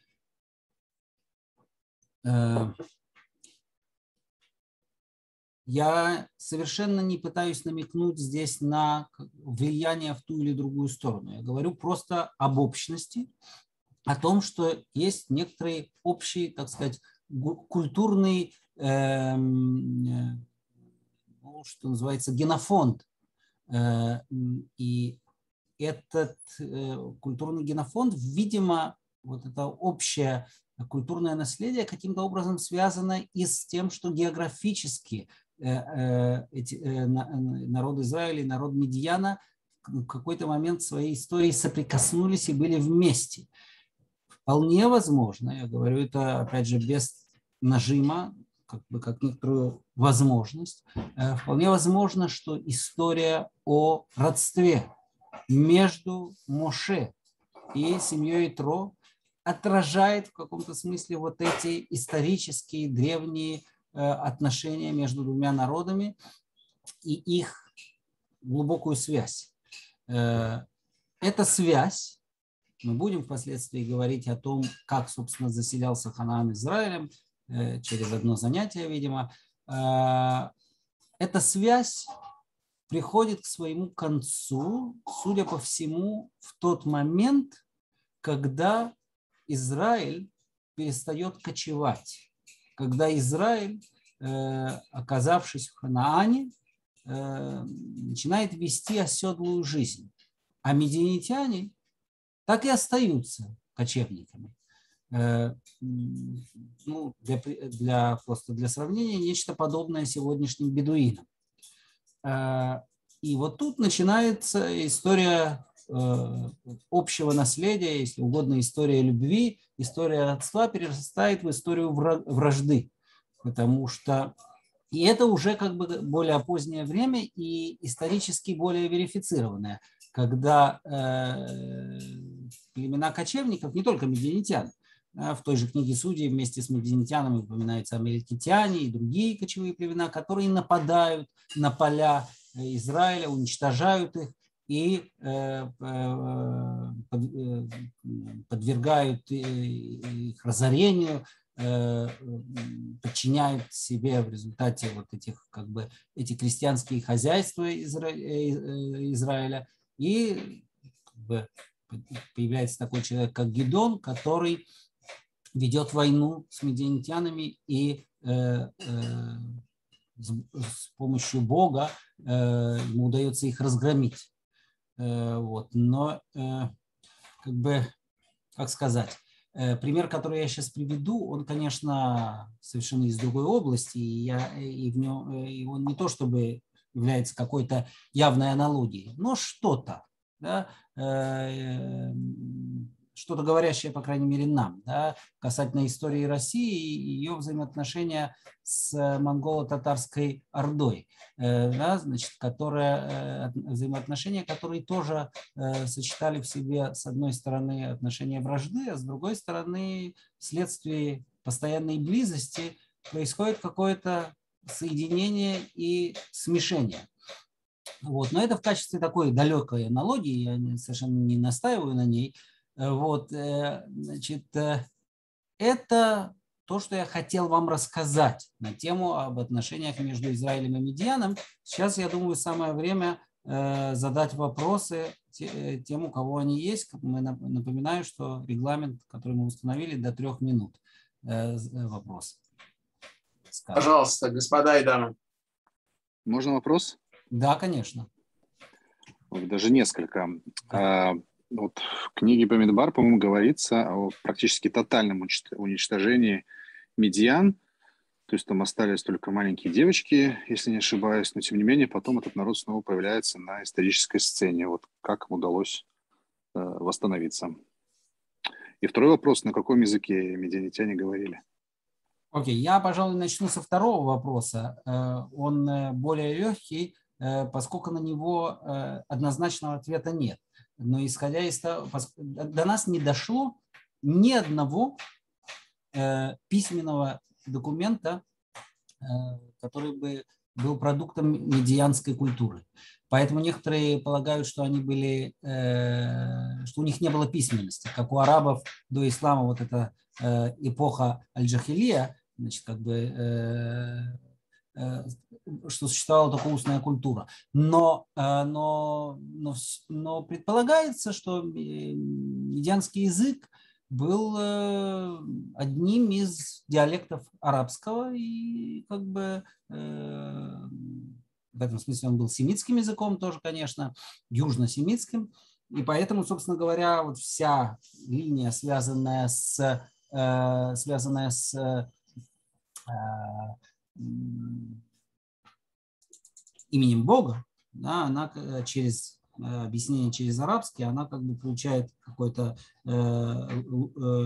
S1: Я совершенно не пытаюсь намекнуть здесь на влияние в ту или другую сторону. Я говорю просто об общности, о том, что есть некоторый общий, так сказать, культурный, э, ну, что называется, генофонд. Э, и этот э, культурный генофонд, видимо, вот это общее культурное наследие каким-то образом связано и с тем, что географически эти, народ Израиля и народ Медиана в какой-то момент своей истории соприкоснулись и были вместе. Вполне возможно, я говорю это опять же без нажима, как бы как некоторую возможность, вполне возможно, что история о родстве между Моше и семьей Итро отражает в каком-то смысле вот эти исторические древние отношения между двумя народами и их глубокую связь. Эта связь, мы будем впоследствии говорить о том, как, собственно, заселялся Ханаан Израилем, через одно занятие, видимо, эта связь приходит к своему концу, судя по всему, в тот момент, когда Израиль перестает кочевать. Когда Израиль, оказавшись в Ханаане, начинает вести оседлую жизнь. А медианитяне так и остаются кочевниками. Ну, для, для, просто для сравнения, нечто подобное сегодняшним бедуинам. И вот тут начинается история общего наследия, если угодно, история любви, история родства перерастает в историю вражды, потому что и это уже как бы более позднее время и исторически более верифицированное, когда э, племена кочевников, не только медианитян, да, в той же книге Судей вместе с медианитянами упоминаются амаликитяне и другие кочевые племена, которые нападают на поля Израиля, уничтожают их и подвергают их разорению, подчиняют себе в результате вот этих, как бы, эти крестьянские хозяйства Израиля. И как бы появляется такой человек, как Гидон, который ведет войну с медианитянами и с помощью Бога ему удается их разгромить. Вот. Но, как бы, как сказать, пример, который я сейчас приведу, он, конечно, совершенно из другой области, и, я, и, в нем, и он не то чтобы является какой-то явной аналогией, но что-то, да, что-то говорящее, по крайней мере, нам, да, касательно истории России и ее взаимоотношения с монголо-татарской ордой, да, значит, которая, взаимоотношения, которые тоже сочетали в себе, с одной стороны, отношения вражды, а с другой стороны, вследствие постоянной близости происходит какое-то соединения и смешения. Вот. Но это в качестве такой далекой аналогии, я совершенно не настаиваю на ней. Вот. Значит, это то, что я хотел вам рассказать на тему об отношениях между Израилем и Медианом. Сейчас, я думаю, самое время задать вопросы тем, у кого они есть. Мы напоминаю, что регламент, который мы установили, до трех минут. Вопрос.
S2: Пожалуйста, господа и дамы.
S4: Можно вопрос?
S1: Да, конечно.
S4: Даже несколько. Да. Вот в книге Бамидбар, по-моему, говорится о практически тотальном уничтожении медиан. То есть там остались только маленькие девочки, если не ошибаюсь, но тем не менее потом этот народ снова появляется на исторической сцене. Вот как им удалось э, восстановиться? И второй вопрос, на каком языке медианитяне говорили?
S1: Окей, okay. Я, пожалуй, начну со второго вопроса. Он более легкий, поскольку на него однозначного ответа нет. Но исходя из того, до нас не дошло ни одного письменного документа, который бы был продуктом медианской культуры. Поэтому некоторые полагают, что они были, что у них не было письменности, как у арабов до ислама вот эта эпоха аль-Джахилия, значит, как бы, что существовала только устная культура. Но, но, но, но предполагается, что медианский язык был одним из диалектов арабского, и как бы в этом смысле он был семитским языком тоже, конечно, южно-семитским. И поэтому, собственно говоря, вот вся линия, связанная с, связанная с именем Бога, да, она через объяснение через арабский, она как бы получает какое-то э, э,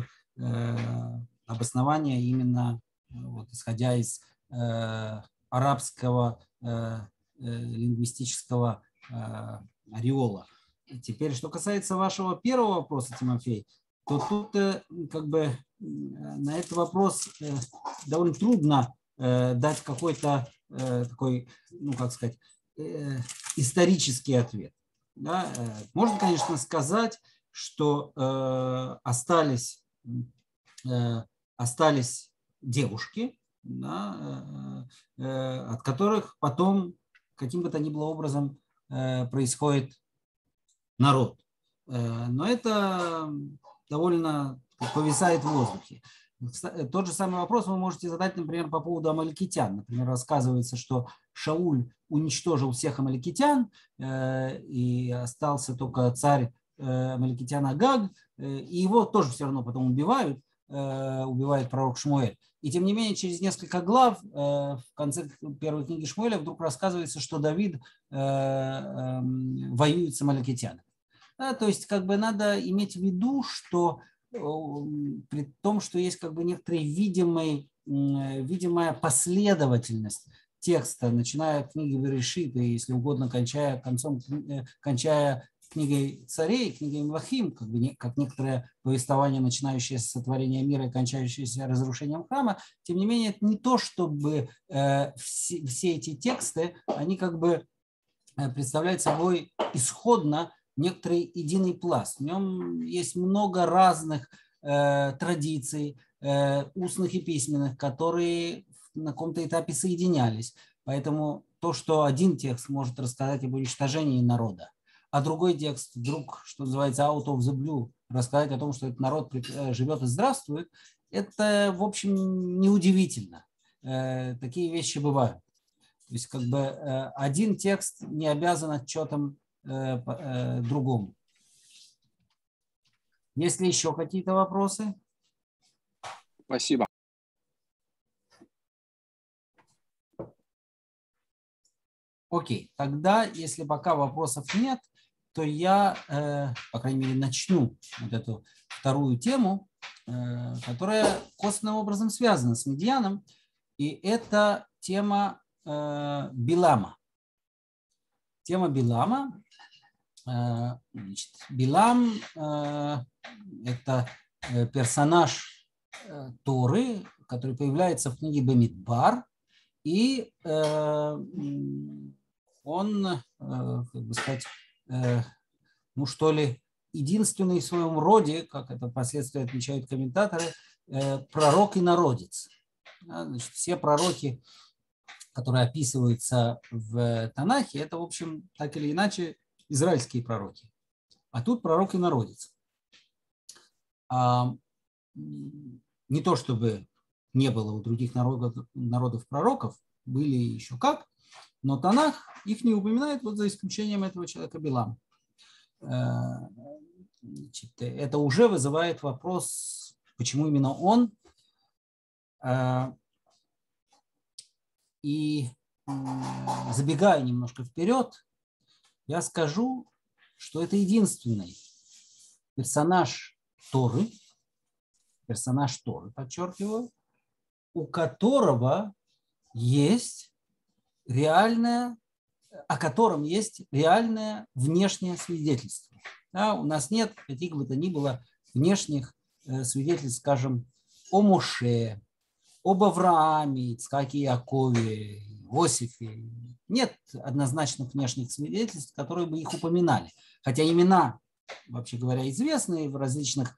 S1: э, обоснование именно вот, исходя из э, арабского э, э, лингвистического э, ореола. Теперь, что касается вашего первого вопроса, Тимофей, то тут э, как бы на этот вопрос э, довольно трудно э, дать какой-то э, такой, ну как сказать, э, исторический ответ. Да, можно, конечно, сказать, что э, остались, э, остались девушки, да, э, э, от которых потом каким бы то ни было образом э, происходит народ. Э, но это довольно повисает в воздухе. Тот же самый вопрос вы можете задать, например, по поводу амаликитян. Например, рассказывается, что Шауль уничтожил всех амаликитян, э, и остался только царь э, амаликитян Агаг, э, и его тоже все равно потом убивают, э, убивает пророк Шмуэль. И тем не менее, через несколько глав, э, в конце первой книги Шмуэля вдруг рассказывается, что Давид э, э, воюет с амаликитянами. Да, то есть, как бы надо иметь в виду, что при том, что есть как бы некоторая видимая, видимая последовательность текста, начиная от книги Берешит, и, если угодно, кончая концом, кончая книгой Царей, книгой Млахим, как бы как некоторое повествование, начинающееся с сотворения мира и кончающееся разрушением храма, тем не менее, это не то, чтобы э, все, все эти тексты, они как бы представляют собой исходно некоторый единый пласт. В нем есть много разных э, традиций, э, устных и письменных, которые на каком-то этапе соединялись. Поэтому то, что один текст может рассказать об уничтожении народа, а другой текст вдруг, что называется, out of the blue, рассказать о том, что этот народ живет и здравствует, это, в общем, неудивительно. Э, такие вещи бывают. То есть, как бы э, один текст не обязан отчетом другому. Есть ли еще какие-то вопросы?
S4: Спасибо.
S1: Окей, тогда, если пока вопросов нет, то я, по крайней мере, начну вот эту вторую тему, которая косвенным образом связана с Медианом, и это тема Билама. Тема Билама. Значит, Билам – это персонаж Торы, который появляется в книге Бамидбар. И он, как бы сказать, ну что ли, единственный в своем роде, как это впоследствии отмечают комментаторы, пророк и народец. Значит, все пророки, которые описываются в Танахе, это, в общем, так или иначе, израильские пророки. А тут пророк и народец. А не то чтобы не было у других народов, народов пророков, были еще как, но Танах их не упоминает, вот за исключением этого человека Билам. Значит, это уже вызывает вопрос, почему именно он. И забегая немножко вперед, я скажу, что это единственный персонаж Торы, персонаж Торы, подчеркиваю, у которого есть реальное, о котором есть реальное внешнее свидетельство. Да, у нас нет каких бы то ни было внешних свидетельств, скажем, о Моше, об Аврааме, Ицхаке, Якове, Иосифе. Нет однозначных внешних свидетельств, которые бы их упоминали. Хотя имена, вообще говоря, известные в различных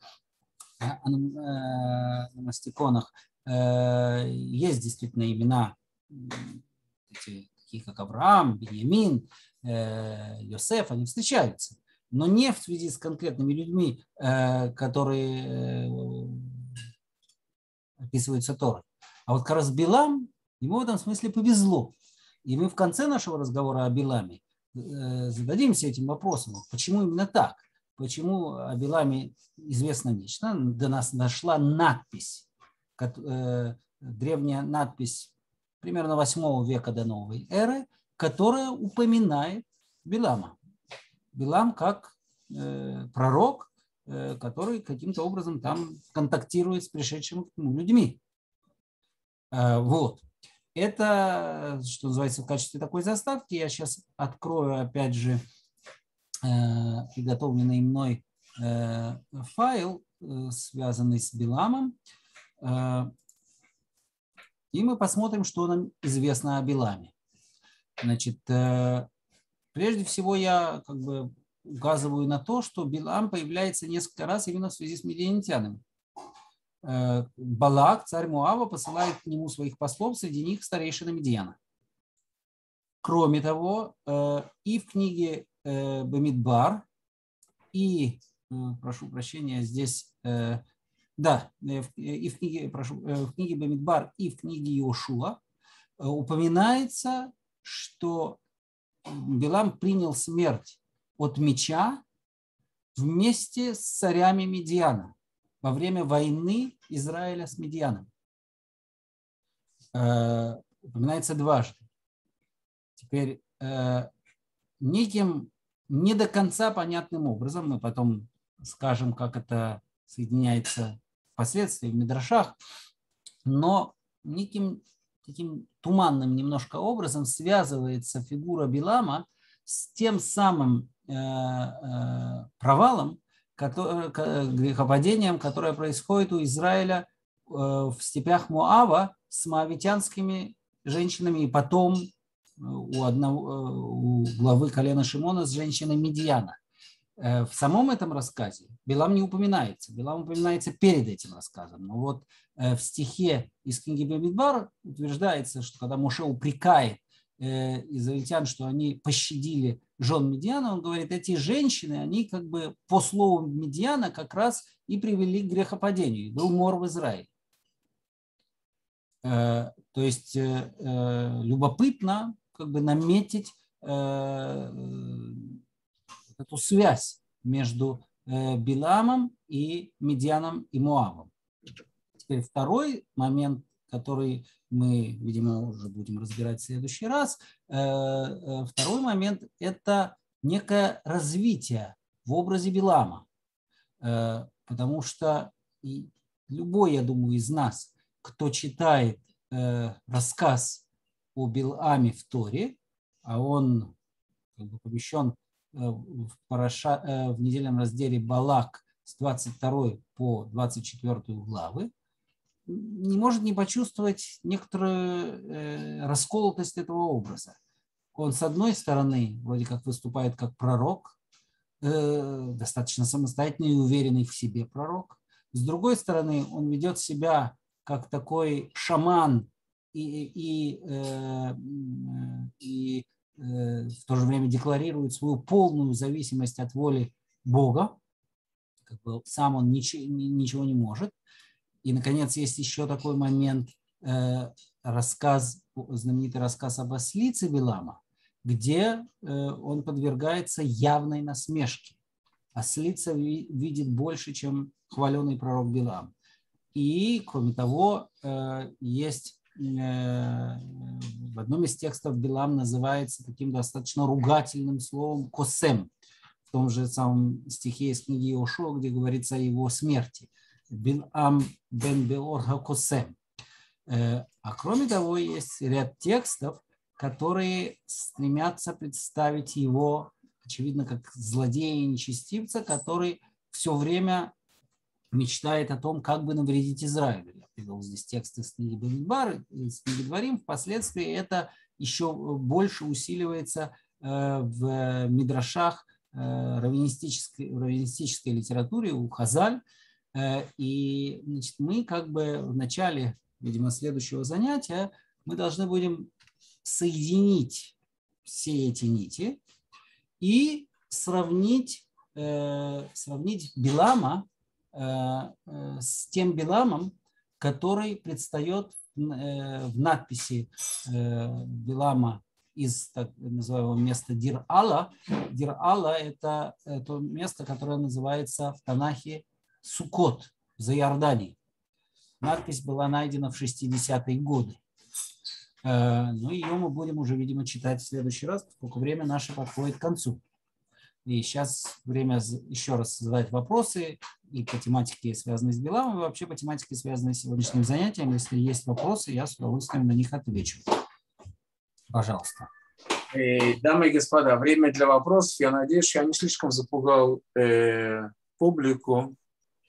S1: номастиконах. Есть действительно имена, такие как Авраам, Беньямин, Йосеф, они встречаются. Но не в связи с конкретными людьми, которые описываются Торой. А вот как раз Билам, ему в этом смысле повезло. И мы в конце нашего разговора о Биламе зададимся этим вопросом. Почему именно так? Почему о Биламе известно нечто? До нас дошла надпись, древняя надпись примерно восьмого века до новой эры, которая упоминает Билама. Билам как пророк, который каким-то образом там контактирует с пришедшими к нему людьми. Вот. Это, что называется, в качестве такой заставки. Я сейчас открою, опять же, приготовленный мной файл, связанный с Биламом. И мы посмотрим, что нам известно о Биламе. Значит, прежде всего я как бы указываю на то, что Билам появляется несколько раз именно в связи с медианитянами. Балак, царь Моава, посылает к нему своих послов, среди них старейшина Медиана. Кроме того, и в книге Бамидбар, и, прошу прощения, здесь, да, и в книге, прошу, в книге Бамидбар, и в книге Иошуа упоминается, что Билам принял смерть от меча вместе с царями Медиана во время войны Израиля с Медианом. Э, упоминается дважды. Теперь э, неким не до конца понятным образом, мы потом скажем, как это соединяется впоследствии в Мидрашах, но неким таким туманным немножко образом связывается фигура Билама с тем самым э, э, провалом, который, грехопадением, которое происходит у Израиля э, в степях Моава с моавитянскими женщинами, и потом у, одного, у главы колена Шимона с женщиной Медиана. Э, в самом этом рассказе Билам не упоминается. Билам упоминается перед этим рассказом. Но вот э, в стихе из книги Бамидбар утверждается, что когда Моше упрекает э, израильтян, что они пощадили жен Медиана, он говорит, эти женщины, они как бы по слову Медиана как раз и привели к грехопадению. Был мор в Израиле. Э, то есть э, э, любопытно как бы наметить э, эту связь между э, Биламом и Медианом и Моавом. Теперь второй момент, который мы, видимо, уже будем разбирать в следующий раз. Второй момент – это некое развитие в образе Билама. Потому что любой, я думаю, из нас, кто читает рассказ о Биламе в Торе, а он как бы помещен в, параша, в недельном разделе Балак с двадцать второй по двадцать четвёртую главы, не может не почувствовать некоторую расколотость этого образа. Он, с одной стороны, вроде как выступает как пророк, достаточно самостоятельный и уверенный в себе пророк. С другой стороны, он ведет себя как такой шаман и, и, и, и в то же время декларирует свою полную зависимость от воли Бога. Как бы сам он ничего, ничего не может. И, наконец, есть еще такой момент, рассказ, знаменитый рассказ об ослице Билама, где он подвергается явной насмешке. Ослица видит больше, чем хваленый пророк Билам. И, кроме того, есть в одном из текстов Билам называется таким достаточно ругательным словом «косем», в том же самом стихе из книги Иошуа, где говорится о его смерти. Билам бен Беор ха-косем. А кроме того, есть ряд текстов, которые стремятся представить его, очевидно, как злодея и нечестивца, который все время мечтает о том, как бы навредить Израилю. Я привел здесь тексты из книги Бамидбар, из книги Дворим. Впоследствии это еще больше усиливается в мидрашах, раввинистической, раввинистической литературе у Хазаль. И, значит, мы как бы в начале, видимо, следующего занятия мы должны будем соединить все эти нити и сравнить, э, сравнить Билама э, э, с тем Биламом, который предстает э, в надписи э, Билама из так называемого места Дир-Ала. Дир-Ала – это то место, которое называется в Танахе Суккот, за Иорданией. Надпись была найдена в шестидесятые годы. Ну, ее мы будем уже, видимо, читать в следующий раз, поскольку время наше подходит к концу. И сейчас время еще раз задать вопросы и по тематике, связанной с Биламом, и вообще по тематике, связанной с сегодняшним занятием. Если есть вопросы, я с удовольствием на них отвечу. Пожалуйста.
S2: Дамы и господа, время для вопросов. Я надеюсь, я не слишком запугал э, публику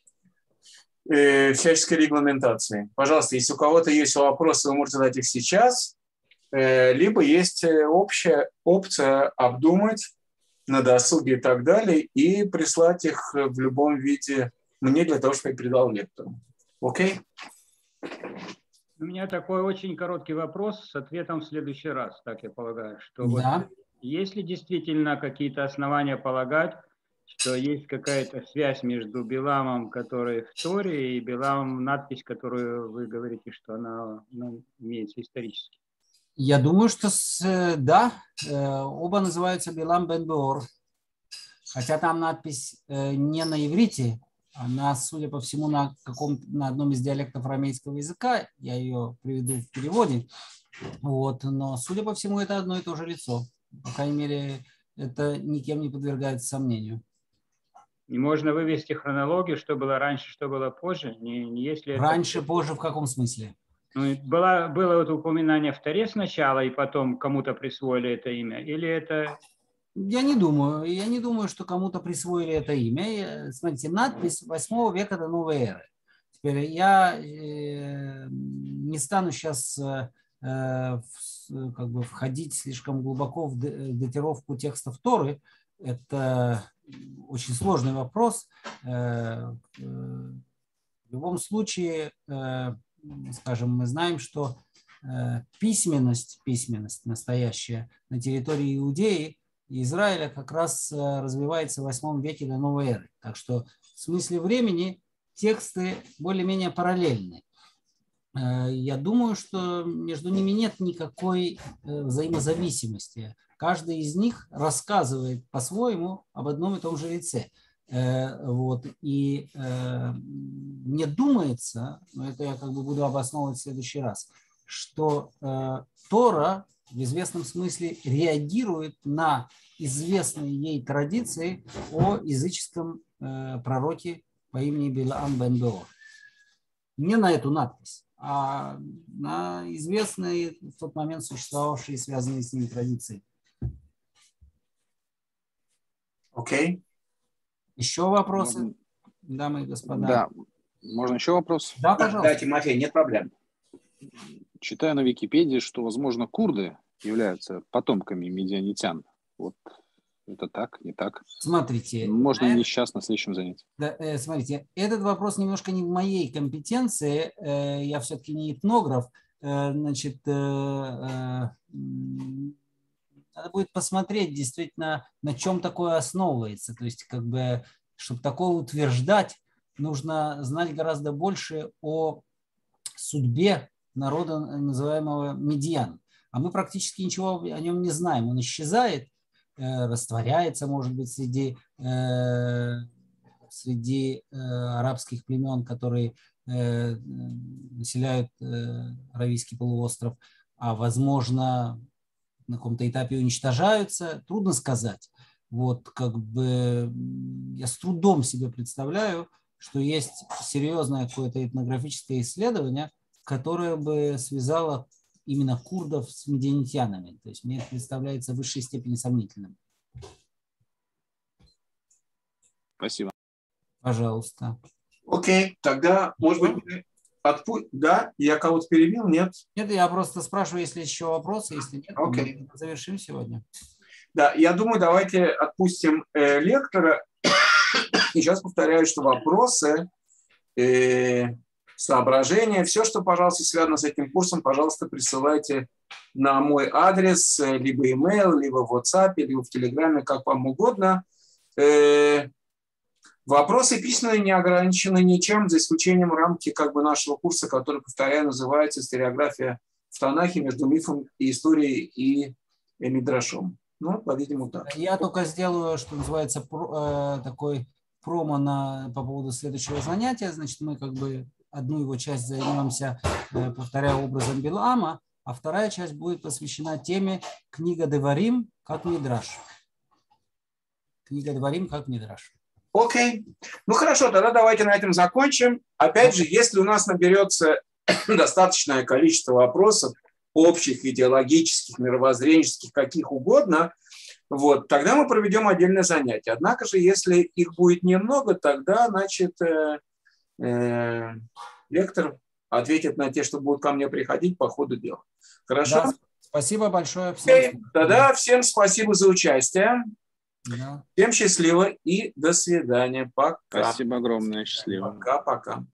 S2: э, всяческой регламентации. Пожалуйста, если у кого-то есть вопросы, вы можете задать их сейчас, э, либо есть общая опция обдумать на досуге и так далее и прислать их в любом виде мне для того, чтобы я передал лектору. Окей?
S3: У меня такой очень короткий вопрос с ответом в следующий раз, так я полагаю. Что
S1: Да.
S3: Вот, есть ли действительно какие-то основания полагать, что есть какая-то связь между Биламом, который в Торе, и Биламом, надпись, которую вы говорите, что она, она имеется исторически?
S1: Я думаю, что с, да, оба называются Билам бен Беор. Хотя там надпись не на иврите, она, судя по всему, на, каком, на одном из диалектов арамейского языка. Я ее приведу в переводе. Вот, но, судя по всему, это одно и то же лицо. По крайней мере, это никем не подвергается сомнению.
S3: Не можно вывести хронологию, что было раньше, что было позже? Не, не если
S1: раньше,
S3: это...
S1: позже в каком смысле?
S3: Ну, было, было вот упоминание в Торе сначала, и потом кому-то присвоили это имя? Или это...
S1: Я не думаю. Я не думаю, что кому-то присвоили это имя. Смотрите, надпись восьмого века до новой эры. Теперь я э, не стану сейчас э, в, как бы входить слишком глубоко в датировку текстов Торы. Это очень сложный вопрос. Э, э, в любом случае, э, скажем, мы знаем, что э, письменность, письменность настоящая на территории Иудеи и Израиля как раз развивается в восьмом веке до новой эры. Так что в смысле времени тексты более-менее параллельны. Я думаю, что между ними нет никакой взаимозависимости. Каждый из них рассказывает по-своему об одном и том же лице. Вот. И мне думается, но это я как бы буду обосновывать в следующий раз, что Тора в известном смысле реагирует на известные ей традиции о языческом э, пророке по имени Билам бен Беор. Не на эту надпись, а на известные в тот момент существовавшие, связанные с ними традиции.
S2: Окей. Okay.
S1: Еще вопросы, дамы и господа?
S4: Да, Можно еще вопрос?
S1: Да,
S5: Да,
S1: пожалуйста.
S5: да, Тимофей, нет проблем.
S4: Читаю на Википедии, что, возможно, курды являются потомками медианитян. Вот это так, не так?
S1: Смотрите.
S4: Можно
S1: на
S4: не
S1: это-
S4: сейчас, на следующем занятии.
S1: Да, э, смотрите, этот вопрос немножко не в моей компетенции. Э, я все-таки не этнограф. Э, значит, э, э, м, надо будет посмотреть действительно, на чем такое основывается. То есть, как бы, чтобы такое утверждать, нужно знать гораздо больше о судьбе народа, называемого медьян. А мы практически ничего о нем не знаем. Он исчезает, э, растворяется, может быть, среди, э, среди э, арабских племен, которые э, населяют э, Аравийский полуостров, а, возможно, на каком-то этапе уничтожаются. Трудно сказать. Вот, как бы, я с трудом себе представляю, что есть серьезное какое-то этнографическое исследование, которое бы связало именно курдов с медианитянами. То есть мне это представляется в высшей степени сомнительным.
S4: Спасибо.
S1: Пожалуйста.
S2: Окей, тогда, может быть, мы отпу- да, я кого-то перебил, нет?
S1: Нет, я просто спрашиваю, если есть еще вопросы. Если нет, то
S2: Окей.
S1: мы завершим сегодня.
S2: Да, я думаю, давайте отпустим э, лектора. И сейчас повторяю, что вопросы, э, соображения, все, что, пожалуйста, связано с этим курсом, пожалуйста, присылайте на мой адрес, э, либо email, либо в WhatsApp, либо в Телеграме, как вам угодно. Э, вопросы письменные не ограничены ничем, за исключением рамки как бы нашего курса, который, повторяю, называется «Стереография в Танахе между мифом и историей и э, мидрашом». Ну, по-видимому, так.
S1: Я только сделаю, что называется, про, э, такой промо на, по поводу следующего занятия. Значит, мы как бы одну его часть займемся, э, повторяю, образом Билаама, а вторая часть будет посвящена теме «Книга Деварим как мидраш». Книга Деварим как мидраш.
S2: Окей. Ну, хорошо, тогда давайте на этом закончим. Опять же, если у нас наберется достаточное количество вопросов, общих, идеологических, мировоззренческих, каких угодно, вот, тогда мы проведем отдельное занятие. Однако же, если их будет немного, тогда, значит, э, э, лектор ответит на те, что будут ко мне приходить по ходу дела. Хорошо?
S1: Да, спасибо большое всем.
S2: Окей. Тогда всем спасибо за участие.
S1: Да.
S2: Всем счастливо и до свидания. Пока.
S4: Спасибо огромное. Счастливо.
S2: Пока-пока.